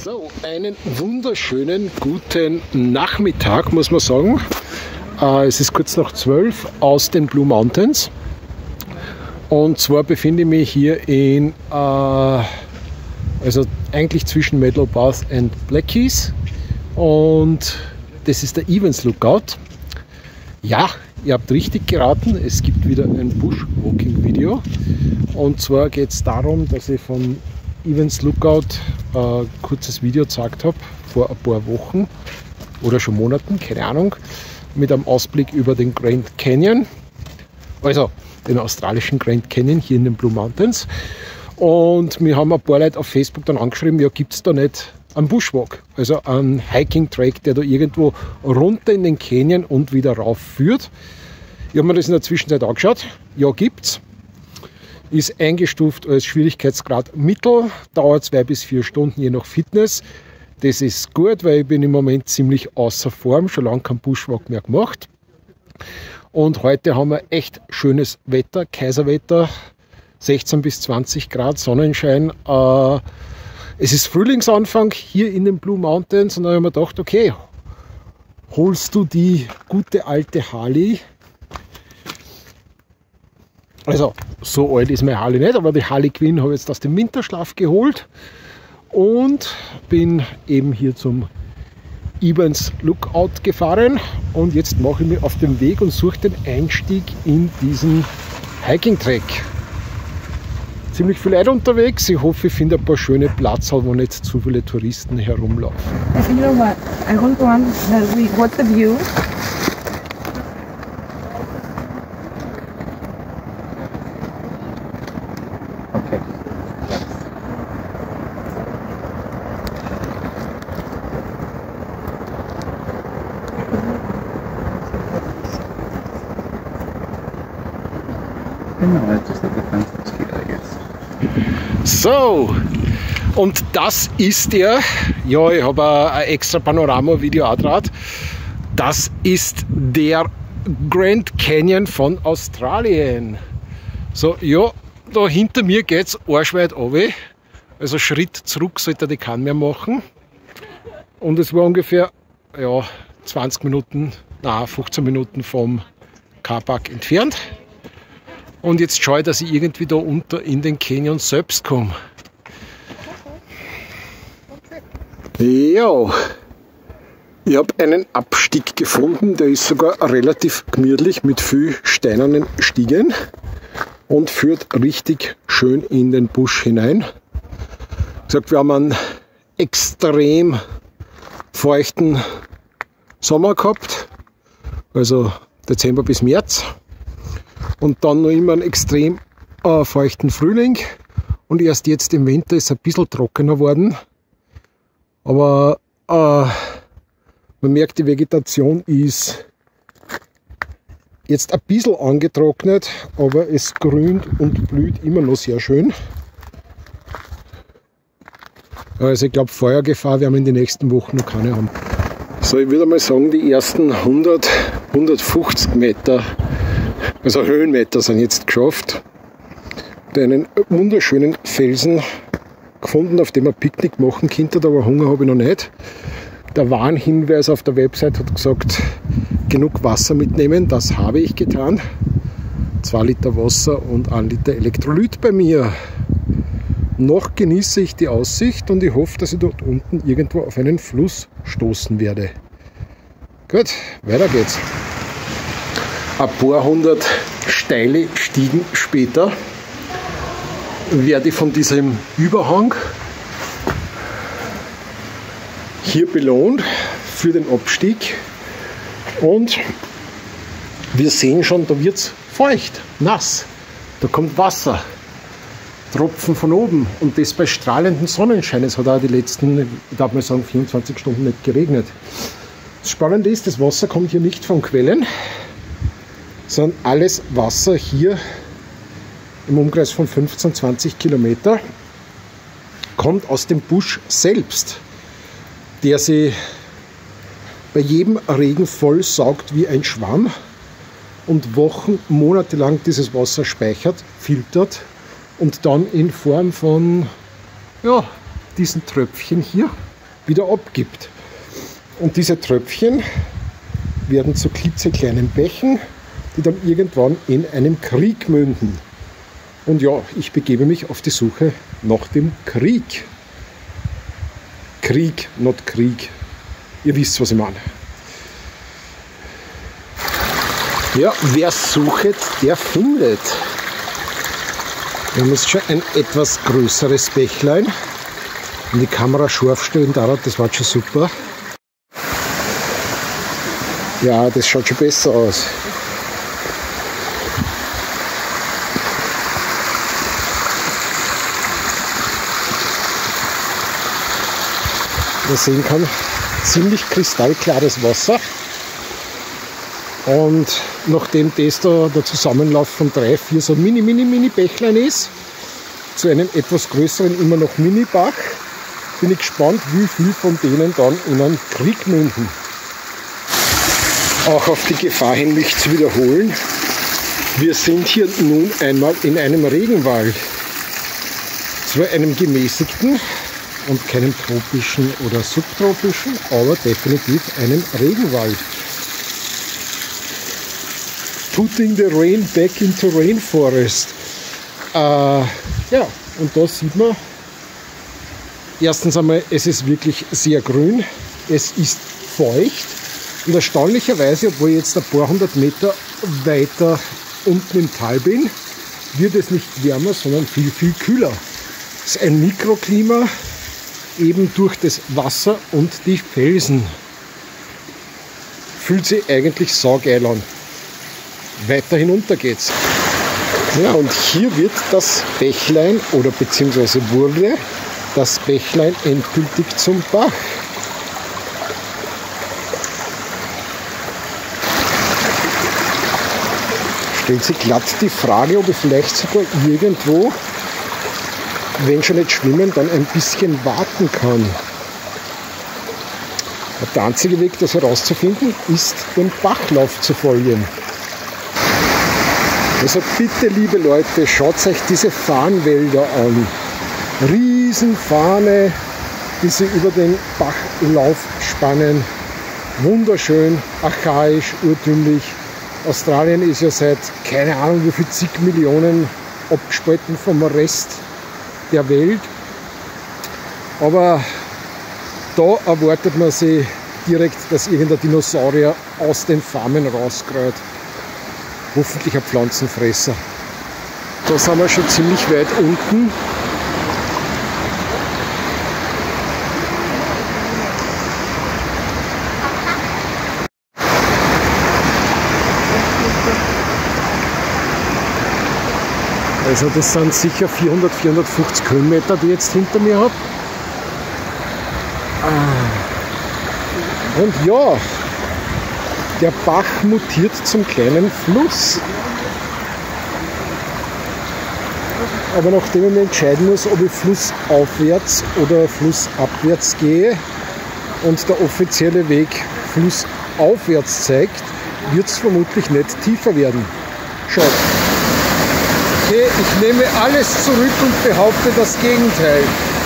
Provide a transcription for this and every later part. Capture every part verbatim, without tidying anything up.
So, einen wunderschönen guten Nachmittag, muss man sagen. Äh, es ist kurz nach zwölf aus den Blue Mountains. Und zwar befinde ich mich hier in, äh, also eigentlich zwischen Medlow Bath und Blackheath. Und das ist der Evans Lookout. Ja, ihr habt richtig geraten, es gibt wieder ein Bushwalking-Video. Und zwar geht es darum, dass ich von Evans Lookout ein äh, kurzes Video gezeigt habe, vor ein paar Wochen oder schon Monaten, keine Ahnung, mit einem Ausblick über den Grand Canyon, also den australischen Grand Canyon hier in den Blue Mountains. Und mir haben ein paar Leute auf Facebook dann angeschrieben, ja, gibt es da nicht einen Bushwalk, also einen Hiking-Track, der da irgendwo runter in den Canyon und wieder rauf führt. Ich habe mir das in der Zwischenzeit angeschaut, ja, gibt's. Ist eingestuft als Schwierigkeitsgrad Mittel, dauert zwei bis vier Stunden je nach Fitness. Das ist gut, weil ich bin im Moment ziemlich außer Form, schon lange kein Bushwalk mehr gemacht. Und heute haben wir echt schönes Wetter, Kaiserwetter, sechzehn bis zwanzig Grad, Sonnenschein. Äh, es ist Frühlingsanfang hier in den Blue Mountains und da habe ich mir gedacht, okay, holst du die gute alte Harley. Also, so alt ist meine Harley nicht, aber die Harley Quinn habe ich jetzt aus dem Winterschlaf geholt und bin eben hier zum Evans Lookout gefahren. Und jetzt mache ich mich auf den Weg und suche den Einstieg in diesen Hiking-Track. Ziemlich viele Leute unterwegs. Ich hoffe, ich finde ein paar schöne Plätze, wo nicht zu viele Touristen herumlaufen. You know what? I want to understand what's the view. So, und das ist der, ja, ich habe ein extra Panorama-Video auch draht. Das ist der Grand Canyon von Australien. So, ja, da hinter mir geht es arschweit runter. Also Schritt zurück sollte die keinen mehr machen. Und es war ungefähr, ja, zwanzig Minuten, na, fünfzehn Minuten vom Carpark entfernt. Und jetzt schaue ich, dass ich irgendwie da unter in den Canyon selbst komme. Ja, ich habe einen Abstieg gefunden, der ist sogar relativ gemütlich mit viel steinernen Stiegen und führt richtig schön in den Busch hinein. Wie gesagt, wir haben einen extrem feuchten Sommer gehabt, also Dezember bis März. Und dann noch immer einen extrem äh, feuchten Frühling. Und erst jetzt im Winter ist es ein bisschen trockener worden. Aber äh, man merkt, die Vegetation ist jetzt ein bisschen angetrocknet, aber es grünt und blüht immer noch sehr schön. Also ich glaube, Feuergefahr werden wir in den nächsten Wochen noch keine haben. So, ich würde mal sagen, die ersten hundert, hundertfünfzig Meter, also Höhenmeter, sind jetzt geschafft. Einen wunderschönen Felsen gefunden, auf dem man Picknick machen könnte, aber Hunger habe ich noch nicht. Der Warnhinweis auf der Website hat gesagt, genug Wasser mitnehmen, das habe ich getan. zwei Liter Wasser und ein Liter Elektrolyt bei mir. Noch genieße ich die Aussicht und ich hoffe, dass ich dort unten irgendwo auf einen Fluss stoßen werde. Gut, weiter geht's. Ein paar hundert steile Stiegen später werde ich von diesem Überhang hier belohnt für den Abstieg. Und wir sehen schon, da wird es feucht, nass. Da kommt Wasser, Tropfen von oben. Und das bei strahlendem Sonnenschein. Es hat auch die letzten, ich darf mal sagen, vierundzwanzig Stunden nicht geregnet. Das Spannende ist, das Wasser kommt hier nicht von Quellen, sondern alles Wasser hier im Umkreis von fünfzehn, zwanzig Kilometer kommt aus dem Busch selbst, der sie bei jedem Regen voll saugt wie ein Schwamm und Wochen, Monate lang dieses Wasser speichert, filtert und dann in Form von ja, diesen Tröpfchen hier wieder abgibt. Und diese Tröpfchen werden zu klitzekleinen Bächen, die dann irgendwann in einem Krieg münden. Und ja, ich begebe mich auf die Suche nach dem Krieg. Krieg, not Krieg. Ihr wisst, was ich meine. Ja, wer sucht, der findet. Wir haben jetzt schon ein etwas größeres Bächlein. Und die Kamera scharf stellen darauf, das war schon super. Ja, das schaut schon besser aus. Man sehen kann, ziemlich kristallklares Wasser. Und nachdem das da der Zusammenlauf von drei, vier so mini, mini, mini Bächlein ist, zu einem etwas größeren immer noch Mini-Bach, bin ich gespannt, wie viel von denen dann in einen Krieg münden. Auch auf die Gefahr hin, mich zu wiederholen. Wir sind hier nun einmal in einem Regenwald. Zwar einem gemäßigten und keinem tropischen oder subtropischen, aber definitiv einem Regenwald. Putting the rain back into rainforest. Äh, ja, und da sieht man, erstens einmal, es ist wirklich sehr grün, es ist feucht und erstaunlicherweise, obwohl ich jetzt ein paar hundert Meter weiter unten im Tal bin, wird es nicht wärmer, sondern viel, viel kühler. Es ist ein Mikroklima, eben durch das Wasser und die Felsen. Fühlt sich eigentlich saugeil an. Weiter hinunter geht's. Ja, und hier wird das Bächlein oder beziehungsweise wurde das Bächlein endgültig zum Bach. Stellt sich glatt die Frage, ob ich vielleicht sogar irgendwo, wenn schon nicht schwimmen, dann ein bisschen warten kann. Der einzige Weg, das herauszufinden, ist, den Bachlauf zu folgen. Also bitte, liebe Leute, schaut euch diese Farnwälder an. Riesenfahne, die sie über den Bachlauf spannen. Wunderschön, archaisch, urtümlich. Australien ist ja seit keine Ahnung wie viel zig Millionen abgespalten vom Rest der Welt. Aber da erwartet man sich direkt, dass irgendein Dinosaurier aus den Farmen rauskreuzt. Hoffentlich ein Pflanzenfresser. Da sind wir schon ziemlich weit unten. Also das sind sicher vierhundert, vierhundertfünfzig Höhenmeter, die ich jetzt hinter mir habe. Und ja, der Bach mutiert zum kleinen Fluss. Aber nachdem ich mich entscheiden muss, ob ich flussaufwärts oder flussabwärts gehe und der offizielle Weg flussaufwärts zeigt, wird es vermutlich nicht tiefer werden. Schaut. Okay, ich nehme alles zurück und behaupte das Gegenteil.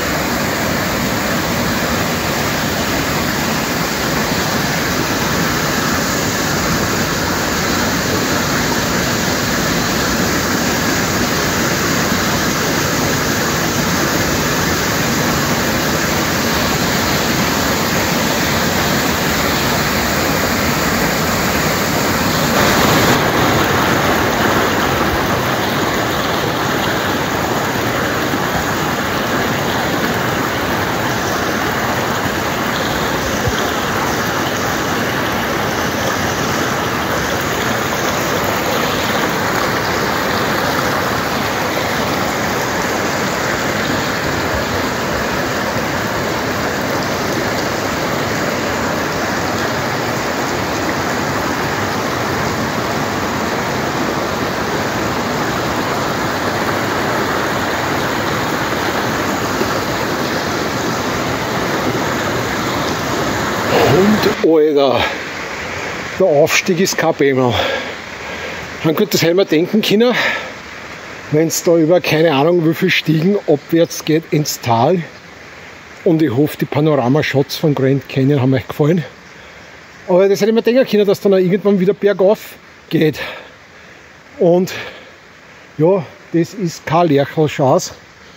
Alter, der Aufstieg ist kein Bämmer. Man könnte das einmal denken können, wenn es da über keine Ahnung wie viele Stiegen abwärts geht ins Tal, Und ich hoffe, die Panoramashots von Grand Canyon haben euch gefallen. Aber das hätte ich mir denken können, dass dann auch irgendwann wieder bergauf geht. Und ja, das ist keine Lerchelchance.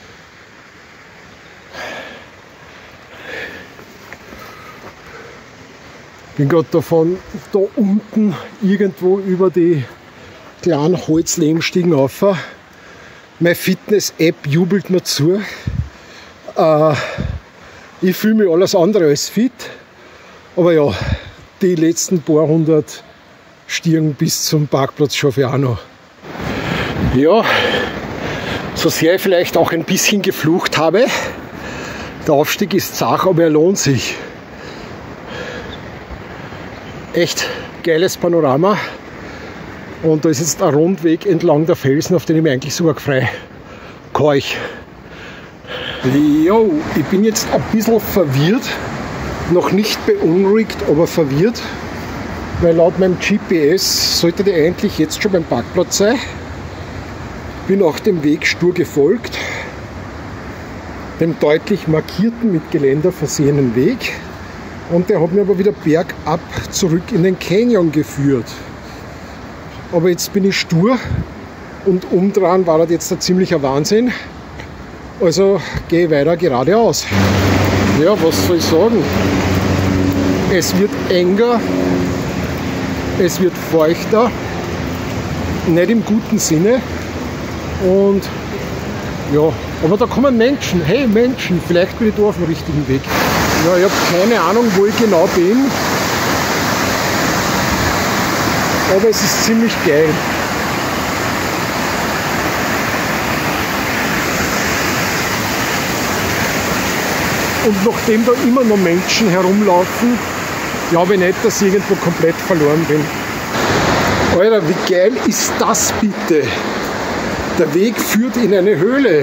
Ich bin gerade davon da unten irgendwo über die kleinen Holzlehmstiegen rauf. Meine Fitness-App jubelt mir zu. Äh, ich fühle mich alles andere als fit. Aber ja, die letzten paar hundert Stiegen bis zum Parkplatz schaffe ich auch noch. Ja, so sehr ich vielleicht auch ein bisschen geflucht habe, der Aufstieg ist zart, aber er lohnt sich. Echt geiles Panorama. Und da ist jetzt ein Rundweg entlang der Felsen, auf den ich mich eigentlich sogar frei keuch. Jo, ich bin jetzt ein bisschen verwirrt. Noch nicht beunruhigt, aber verwirrt. Weil laut meinem G P S sollte die eigentlich jetzt schon beim Parkplatz sein. Bin auch dem Weg stur gefolgt. Dem deutlich markierten, mit Geländer versehenen Weg. Und der hat mir aber wieder bergab zurück in den Canyon geführt. Aber jetzt bin ich stur und umdrehen war das jetzt ein ziemlicher Wahnsinn. Also gehe ich weiter geradeaus. Ja, was soll ich sagen? Es wird enger, es wird feuchter, nicht im guten Sinne. Und ja, aber da kommen Menschen. Hey Menschen, vielleicht bin ich da auf dem richtigen Weg. Ja, ich habe keine Ahnung, wo ich genau bin. Aber es ist ziemlich geil. Und nachdem da immer noch Menschen herumlaufen, glaube ich nicht, dass ich irgendwo komplett verloren bin. Alter, wie geil ist das bitte? Der Weg führt in eine Höhle.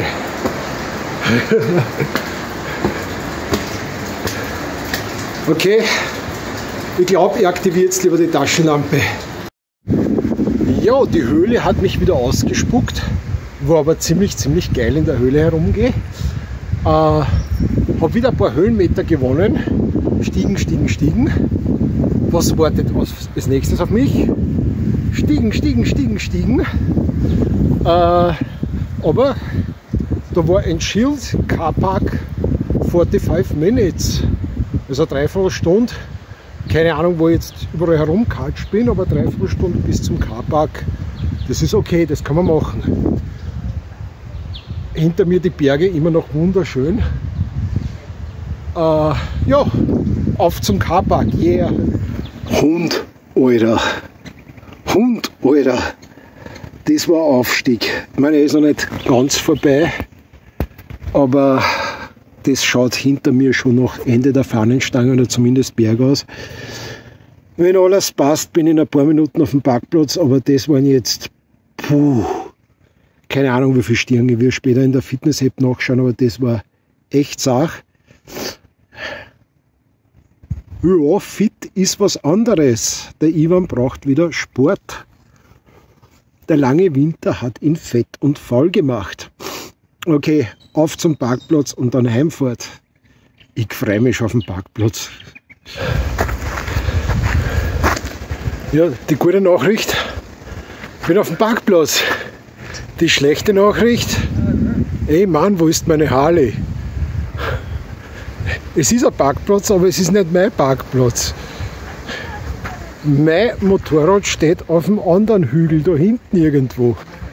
Okay, ich glaube, ich aktiviere jetzt lieber die Taschenlampe. Ja, die Höhle hat mich wieder ausgespuckt, war aber ziemlich, ziemlich geil in der Höhle herumgehe. Äh, habe wieder ein paar Höhenmeter gewonnen. Stiegen, stiegen, stiegen. Was wartet als nächstes auf mich? Stiegen, stiegen, stiegen, stiegen. Äh, aber da war ein Schild, Carpark fünfundvierzig Minutes. Also eine Dreiviertelstunde. Keine Ahnung, wo ich jetzt überall herumkatscht bin, aber dreiviertel Stunde bis zum Carpark. Das ist okay, das kann man machen. Hinter mir die Berge, immer noch wunderschön. Äh, ja, auf zum Carpark, yeah. Hund, Alter. Hund, Alter. Das war ein Aufstieg. Ich meine, er ist noch nicht ganz vorbei, aber das schaut hinter mir schon noch Ende der Fahnenstange oder zumindest bergaus. Wenn alles passt, bin ich in ein paar Minuten auf dem Parkplatz, aber das waren jetzt, puh, keine Ahnung wie viele Stirn. Ich will später in der Fitness-App nachschauen, aber das war echt Sache. Ja, fit ist was anderes. Der Ivan braucht wieder Sport. Der lange Winter hat ihn fett und faul gemacht. Okay, auf zum Parkplatz und dann Heimfahrt. Ich freue mich auf den Parkplatz. Ja, die gute Nachricht, ich bin auf dem Parkplatz. Die schlechte Nachricht, ey Mann, wo ist meine Harley? Es ist ein Parkplatz, aber es ist nicht mein Parkplatz. Mein Motorrad steht auf dem anderen Hügel, da hinten irgendwo.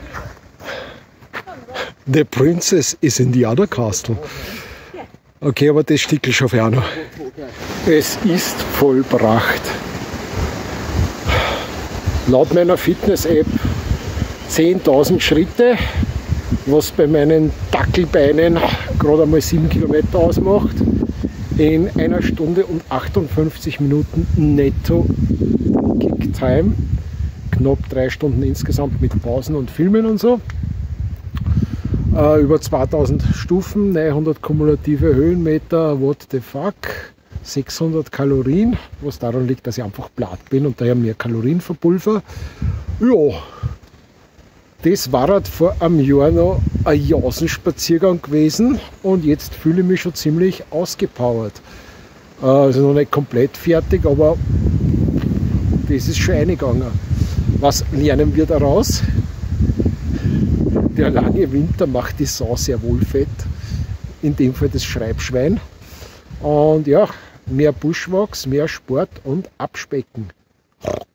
The Princess is in the other castle. Okay, aber das Stickel schaffe ich auch noch. Es ist vollbracht. Laut meiner Fitness-App zehntausend Schritte, was bei meinen Dackelbeinen gerade einmal sieben Kilometer ausmacht. In einer Stunde und achtundfünfzig Minuten netto Kick-Time. Knapp drei Stunden insgesamt mit Pausen und Filmen und so. Uh, über zweitausend Stufen, neunhundert kumulative Höhenmeter, what the fuck, sechshundert Kalorien, was daran liegt, dass ich einfach platt bin und daher mehr Kalorien verpulver. Ja, Das war halt vor einem Jahr noch ein Jausenspaziergang gewesen und jetzt fühle ich mich schon ziemlich ausgepowert. Also noch nicht komplett fertig, aber das ist schon eingegangen. Was lernen wir daraus? Der lange Winter macht die Sau sehr wohl fett. In dem Fall das Schreibschwein. Und ja, mehr Buschwachs, mehr Sport und Abspecken.